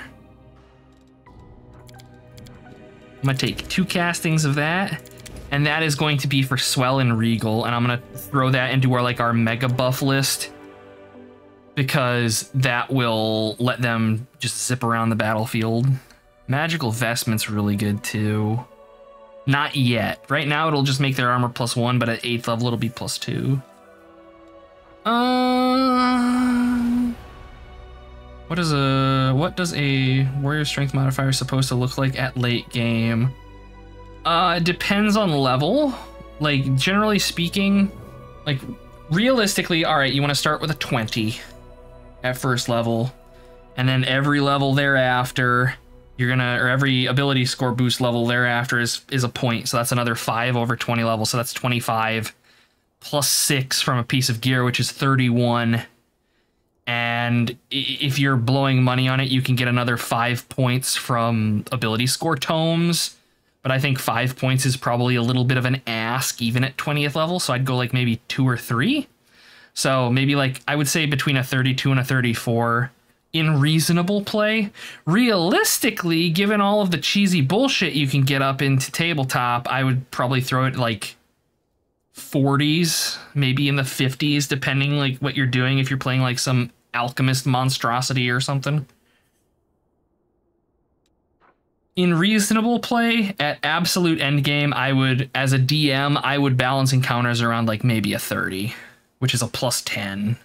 I'm gonna take 2 castings of that. And that is going to be for Swell and Regal, and I'm gonna throw that into our mega buff list because that will let them just zip around the battlefield. Magical Vestment's really good too. Not yet. Right now it'll just make their armor +1, but at 8th level it'll be +2. What does a Warrior Strength modifier supposed to look like at late game? It depends on level. Like, generally speaking, like, realistically, alright, you want to start with a 20 at 1st level, and then every level thereafter, or every ability score boost level thereafter is a point, so that's another 5 over 20 levels, so that's 25, plus 6 from a piece of gear, which is 31, And if you're blowing money on it, you can get another 5 points from ability score tomes. But I think 5 points is probably a little bit of an ask even at 20th level. So I'd go like maybe 2 or 3. So maybe like I would say between a 32 and a 34 in reasonable play. Realistically, given all of the cheesy bullshit you can get up into tabletop, I would probably throw it like 40s, maybe in the 50s, depending like what you're doing. If you're playing like some alchemist monstrosity or something. In reasonable play, at absolute endgame, I would, as a DM, I would balance encounters around like maybe a 30, which is a plus 10.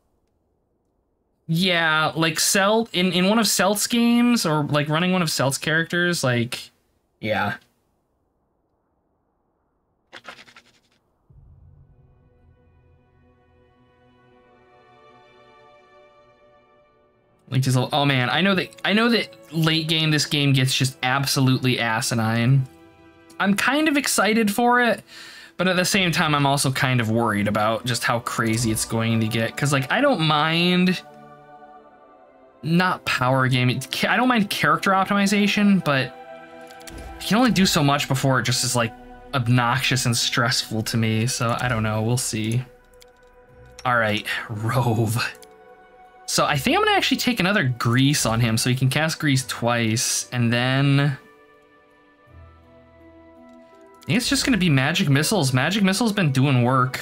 Yeah, like Celt, in one of Celt's games, or like running one of Celt's characters, like, yeah. Like just, oh man, I know that late game this game gets just absolutely asinine. I'm kind of excited for it, but at the same time I'm also kind of worried about just how crazy it's going to get, cuz like I don't mind not power game. I don't mind character optimization, but you can only do so much before it just is like obnoxious and stressful to me, so I don't know, we'll see. All right, Rove. So I think I'm gonna actually take another Grease on him so he can cast Grease twice, and then I think it's just gonna be Magic Missiles. Magic Missile's been doing work.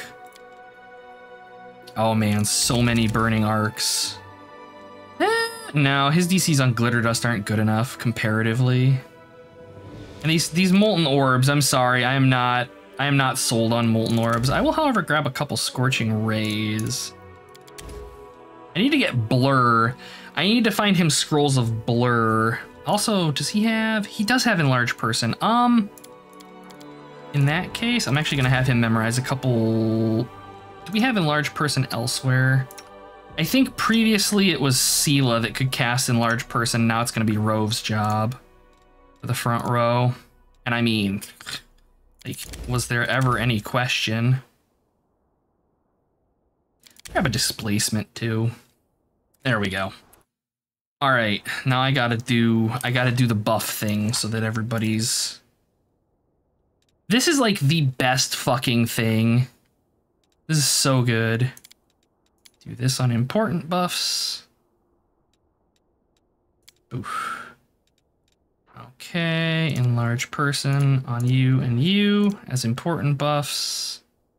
Oh man, so many Burning Arcs. No, his DCs on Glitter Dust aren't good enough comparatively. And these Molten Orbs, I'm sorry, I am not sold on Molten Orbs. I will, however, grab a couple Scorching Rays. I need to get Blur. I need to find him Scrolls of Blur. Also, does he have... He does have Enlarged Person. In that case, I'm actually going to have him memorize a couple... Do we have Enlarged Person elsewhere? I think previously it was Sela that could cast Enlarged Person. Now it's going to be Rove's job for the front row. And I mean, like, was there ever any question? Grab a Displacement too. There we go. All right, now I gotta do the buff thing so that everybody's... This is like the best fucking thing. This is so good. Do this on important buffs. Oof. Okay, Enlarge Person on you and you as important buffs.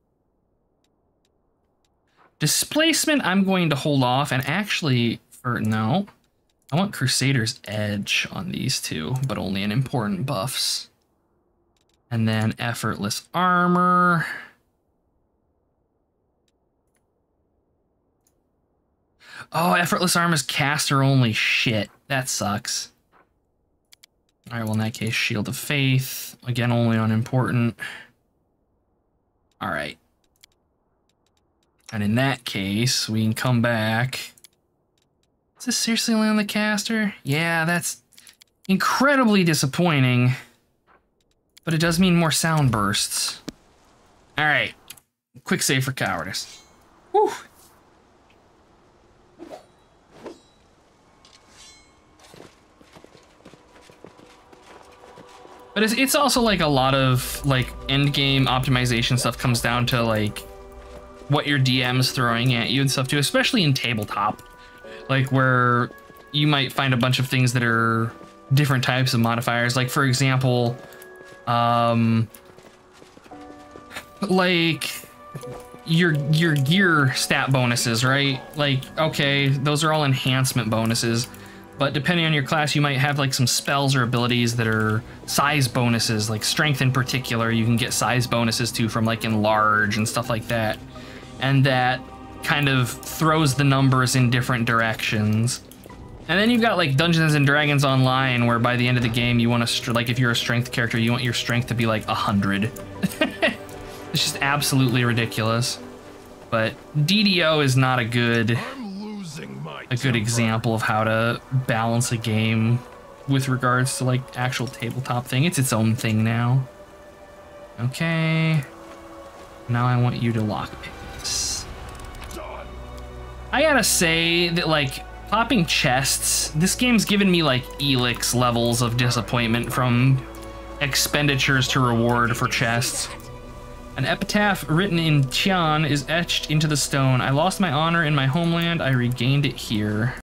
Displacement, I'm going to hold off, and actually, no, I want Crusader's Edge on these two, but only in important buffs. And then Effortless Armor. Oh, Effortless Armor's caster only. Shit, that sucks. All right, well, in that case, Shield of Faith, again, only on important. All right. And in that case, we can come back. Is this seriously only on the caster? Yeah, that's incredibly disappointing. But it does mean more sound bursts. All right. Quick save for cowardice. Whew. But it's also like a lot of like end game optimization stuff comes down to like what your DM's throwing at you and stuff too, especially in tabletop, like where you might find a bunch of things that are different types of modifiers. Like for example, like your gear stat bonuses, right? Like, okay, those are all enhancement bonuses, but depending on your class, you might have like some spells or abilities that are size bonuses, like strength in particular. You can get size bonuses too from like Enlarge and stuff like that. And that kind of throws the numbers in different directions. And then you've got like Dungeons and Dragons Online, where by the end of the game, you want to, like if you're a strength character, you want your strength to be like 100. It's just absolutely ridiculous. But DDO is not a good example of how to balance a game with regards to like actual tabletop thing. It's its own thing now. Okay. Now I want you to lockpick this. I gotta say that, like, popping chests, this game's given me, like, Elix levels of disappointment from expenditures to reward for chests. An epitaph written in Tian is etched into the stone. I lost my honor in my homeland. I regained it here.